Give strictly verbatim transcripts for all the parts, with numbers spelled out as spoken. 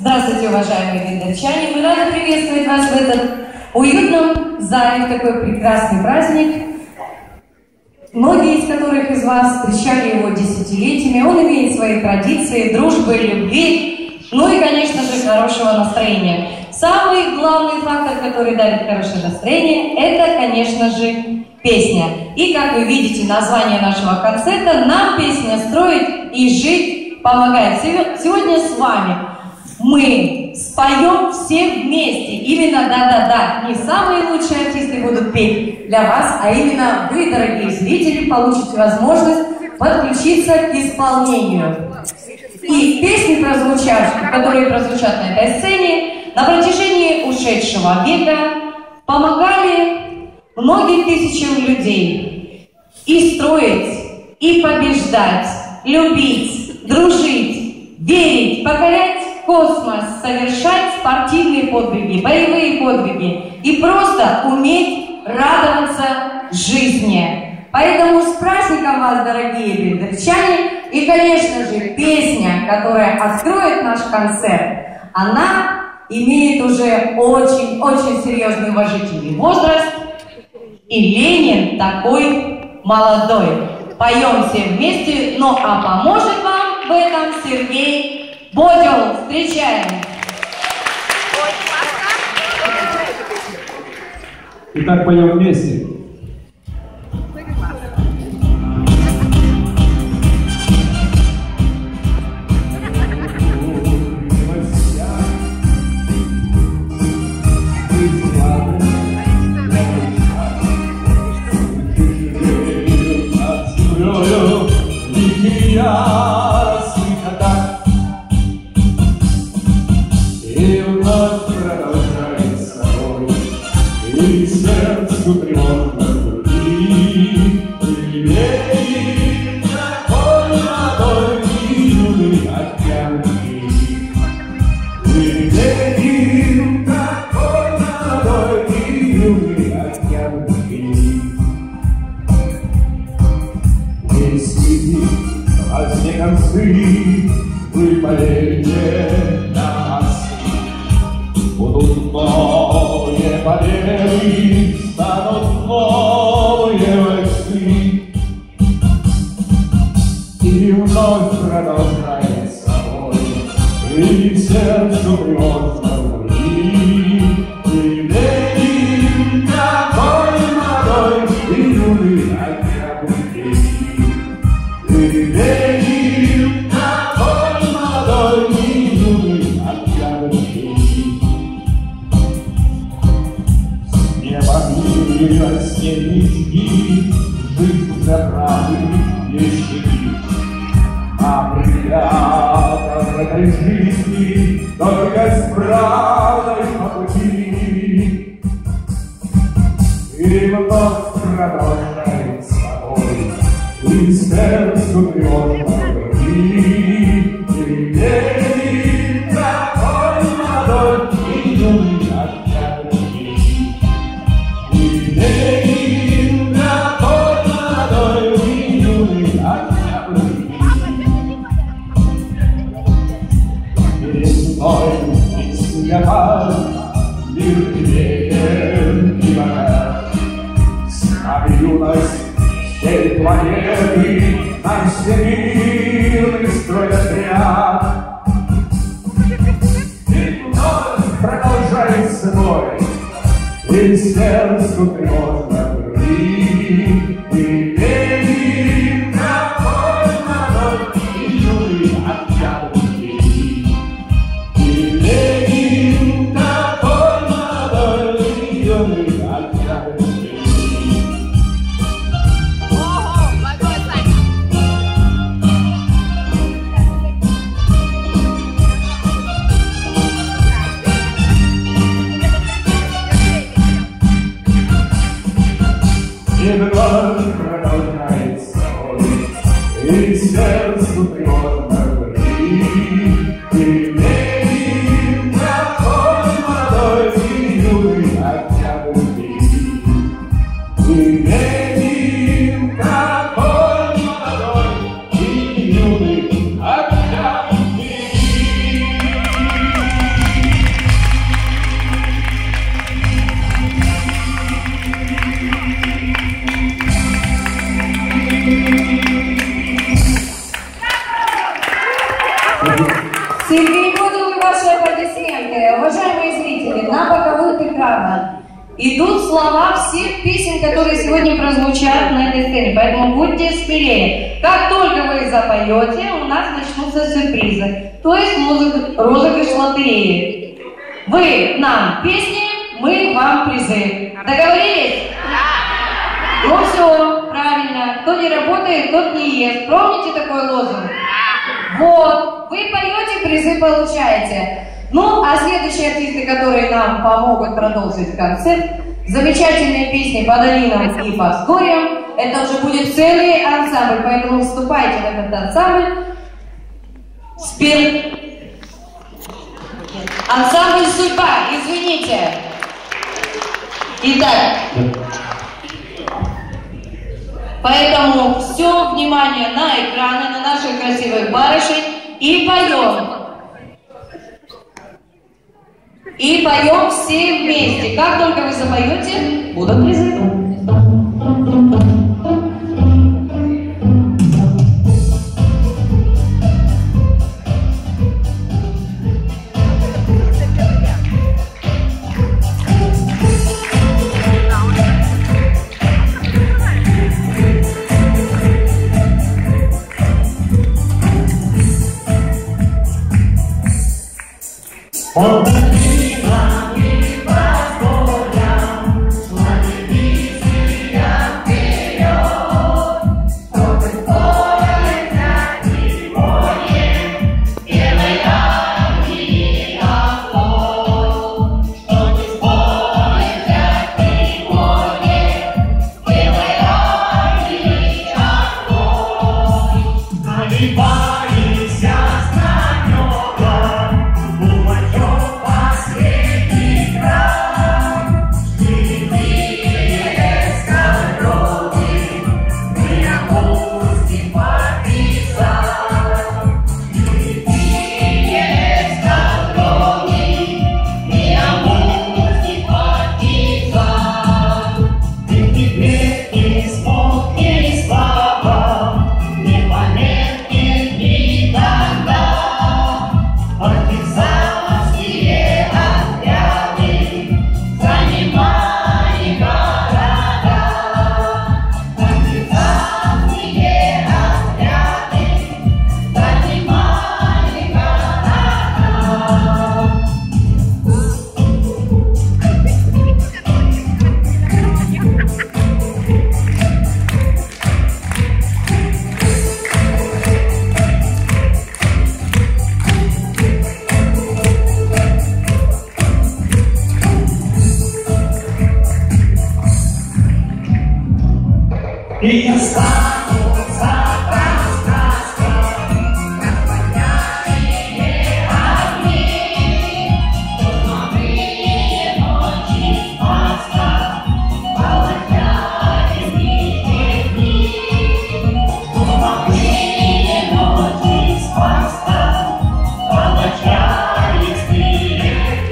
Здравствуйте, уважаемые видовчане! Мы рады приветствовать вас в этом уютном зале, в такой прекрасный праздник, многие из которых из вас встречали его десятилетиями. Он имеет свои традиции, дружбы, любви, ну и, конечно же, хорошего настроения. Самый главный фактор, который дарит хорошее настроение, это, конечно же, песня. И, как вы видите, название нашего концерта «Нам песня строить и жить помогает». Сегодня с вами мы споем все вместе. Именно, да-да-да, не самые лучшие артисты будут петь для вас, а именно вы, дорогие зрители, получите возможность подключиться к исполнению. И песни, прозвучавшие, которые прозвучат на этой сцене, на протяжении ушедшего века помогали многим тысячам людей и строить, и побеждать, любить, дружить, верить, покорять космос, совершать спортивные подвиги, боевые подвиги и просто уметь радоваться жизни. Поэтому с праздником вас, дорогие бендерчане, и, конечно же, песня, которая откроет наш концерт, она имеет уже очень-очень серьезный уважительный возраст, и Ленин такой молодой. Поем все вместе, ну а поможет вам в этом Сергей Бодел. Встречаем! Итак, поем вместе. И вновь продолжается бой, и сердцу тревожно в груди. Лелеет такой молодой и юный океанский. Лелеет такой молодой и юный океанский. Неси разные концы, вы поверите на нас. Будут новые победы, станут новые войны. И вновь продолжается бой, и сердцу тревожно в груди. И Ленин такой молодой и юный океанский. И Ленин такой молодой и юный океанский. И растенички, жизнь забрали ещеки. А приятно в этой жизни только с правдой по пути. И вновь продолжается бой, и сердцу тревожно в груди. И Ленин такой молодой и юный океанский. Ленин такой молодой и юный океанский. Перед мной и снега, мир и ветер и вода. С нами юность всей планеты, нам всемирный строй отряд. И вновь продолжается бой, и сердцу тревожно в груди. И Ленин такой молодой и юный океанский. И Ленин такой молодой и юный океанский. Ого, молодой, Саня! И вновь продолжается бой, и сердцу тревожно в груди. И Ленин такой молодой и юный океанский. И Ленин такой молодой и юный океанский. Перебудут ваши аплодисменты. Уважаемые зрители, на боковых экранах идут слова всех песен, которые сегодня прозвучат на этой сцене, поэтому будьте смелее. Как только вы запоете, у нас начнутся сюрпризы, то есть музыка, розыгрыш лотереи. Вы нам песни, мы вам призы. Договорились? Ну все, правильно. Кто не работает, тот не ест. Помните такой лозунг? Вот, вы поете, призы получаете. Ну, а следующие артисты, которые нам помогут продолжить концерт, замечательные песни по долинам и по сгорьям, это уже будет целый ансамбль, поэтому вступайте в этот ансамбль. Спел... Ансамбль «Судьба», извините. Итак, поэтому все внимание на экраны, на наших красивых барышень и поем. И поем все вместе. Как только вы запоете, будут призы. И останутся пространства, наполняемые огни, туманные ночи спасла, полотнями дни. Туманные ночи спасла, полотнями дни.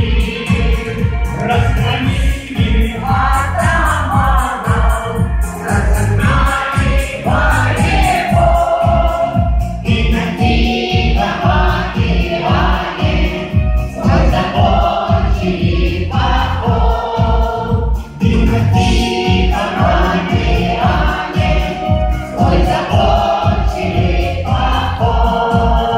Разгонили атаманов, разогнали воевод, и на Тихом океане свой закончили поход. И на Тихом океане свой закончили поход.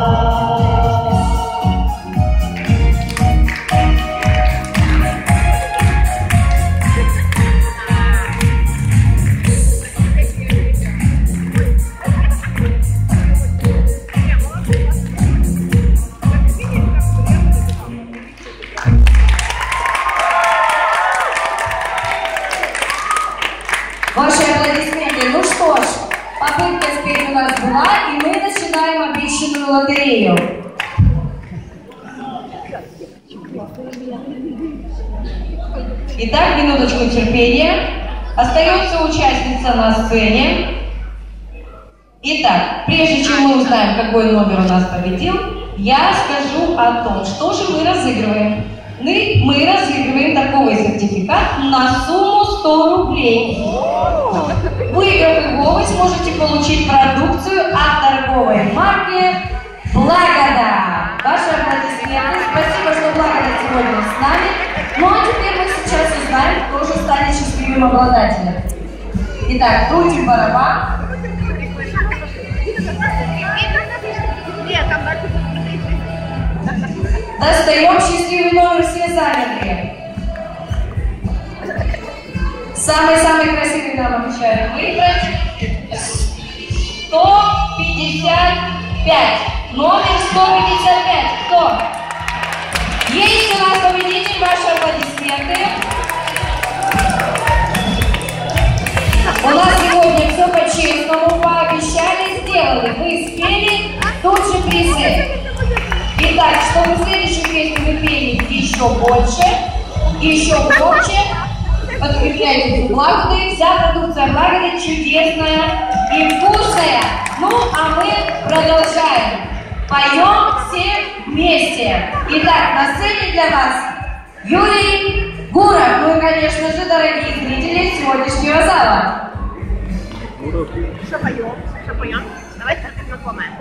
Ваши аплодисменты. Ну что ж, попытка спеть у нас была, и мы начинаем обещанную лотерею. Итак, минуточку терпения. Остается участница на сцене. Итак, прежде чем мы узнаем, какой номер у нас победил, я скажу о том, что же мы разыгрываем. Мы, мы разыгрываем торговый сертификат на сумму сто рублей. Выиграв его, вы сможете получить продукцию от торговой марки «Благода». Ваши аплодисменты. Спасибо, что Благодать сегодня с нами. Ну а теперь мы сейчас узнаем, кто же станет счастливым обладателем. Итак, крутим барабан. Достаем счастливый номер, все заняты. Самый-самый красивый нам обещают выиграть. сто пятьдесят пять. Номер сто пятьдесят пять. Кто? Есть у нас победитель, ваши аплодисменты. У нас сегодня все по-честному, пообещали, сделали. Вы спели, тут же призы. Итак, чтобы следующую песню вы пели еще больше, еще громче, подкрепляйте Благодать. Вся продукция Благодать чудесная и вкусная. Ну, а мы продолжаем. Поем все вместе. Итак, на сцене для вас Юрий Гуров. Ну и, конечно же, дорогие зрители сегодняшнего зала. Что поем? Что поем? Давайте знакомые.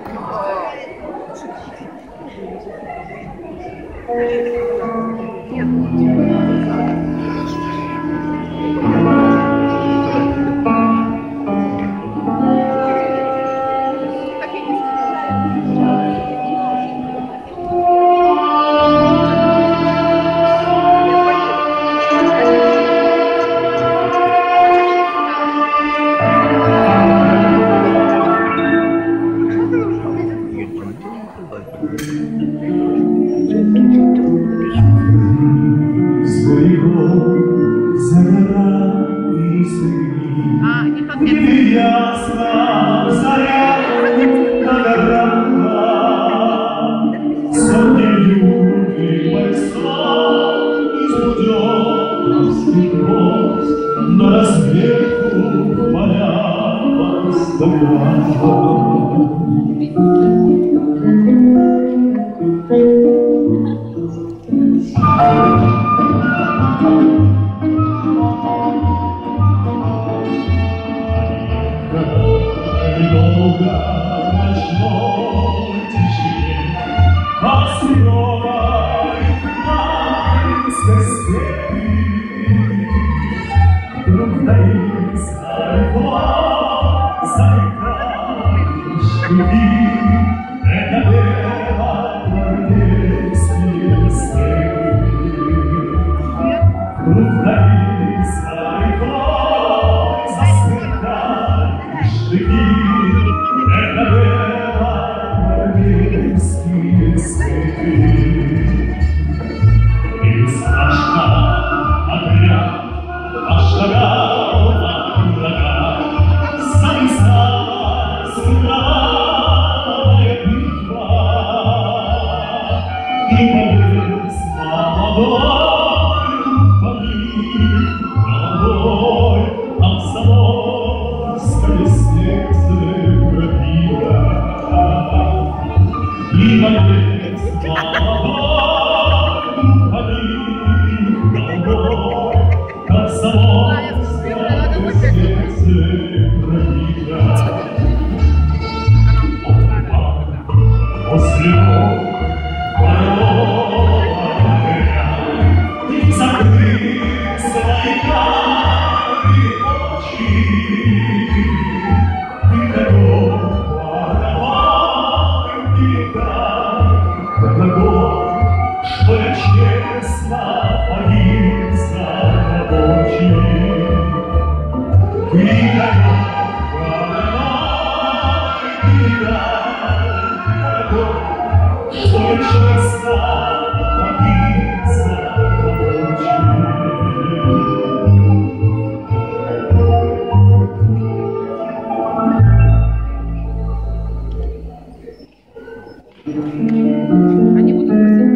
Они будут просить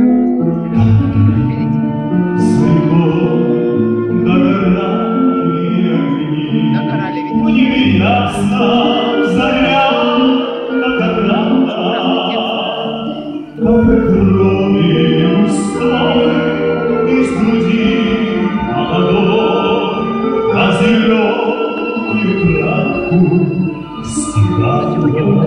догорали ведь. Зеленую травку стирала.